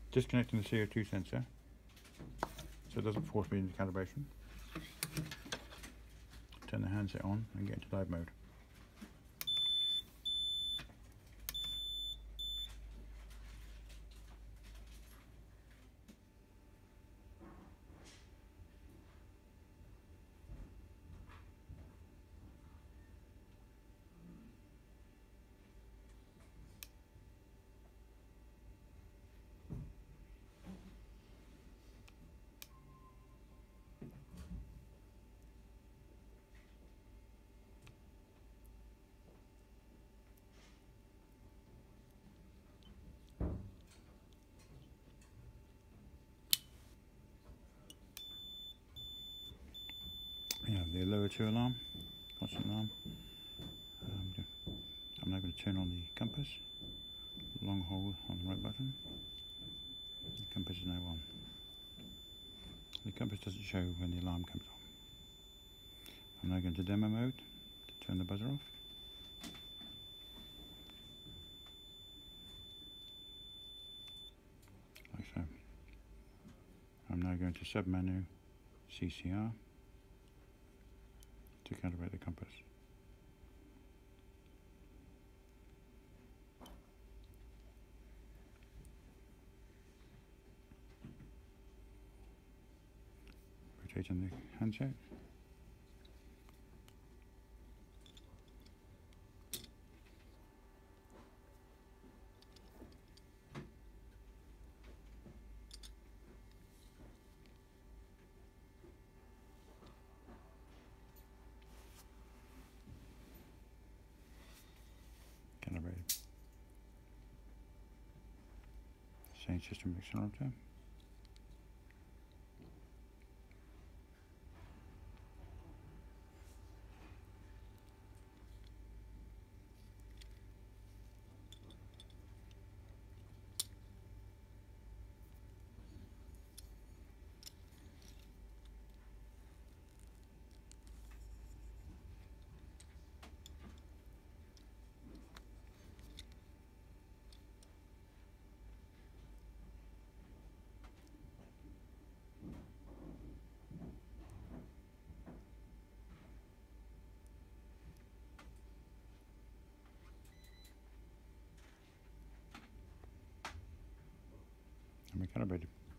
Disconnecting the CO2 sensor so it doesn't force me into calibration. Turn the handset on and get into live mode. We have the lower 2 alarm, constant alarm. I'm now going to turn on the compass, long hold on the right button. The compass is now on. The compass doesn't show when the alarm comes on. I'm now going to demo mode to turn the buzzer off. Like so. I'm now going to sub-menu CCR to calibrate the compass. Rotating the handset. Calibrated. Same system accelerometer. And we're calibrated.